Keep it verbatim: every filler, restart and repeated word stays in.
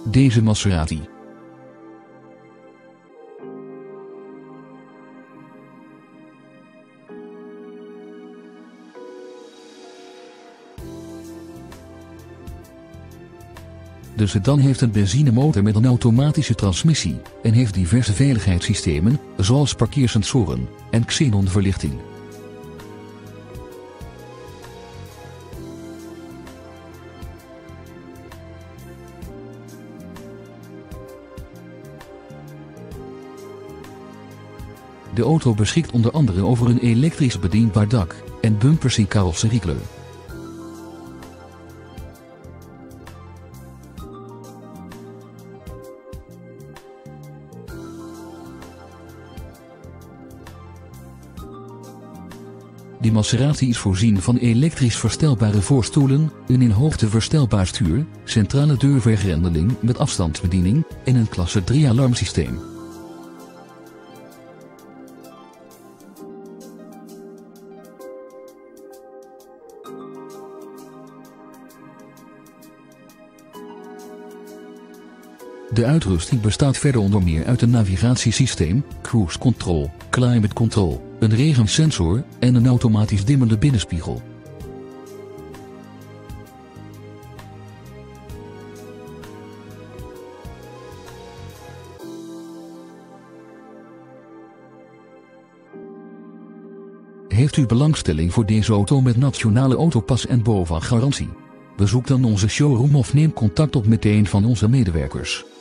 Deze Maserati. De sedan heeft een benzinemotor met een automatische transmissie en heeft diverse veiligheidssystemen, zoals parkeersensoren en xenonverlichting. De auto beschikt onder andere over een elektrisch bedienbaar dak en bumpers in carrosseriekleur. De Maserati is voorzien van elektrisch verstelbare voorstoelen, een in hoogte verstelbaar stuur, centrale deurvergrendeling met afstandsbediening en een klasse drie alarmsysteem. De uitrusting bestaat verder onder meer uit een navigatiesysteem, cruise control, climate control, een regensensor en een automatisch dimmende binnenspiegel. Heeft u belangstelling voor deze auto met nationale autopas en B O V A-garantie? Bezoek dan onze showroom of neem contact op met een van onze medewerkers.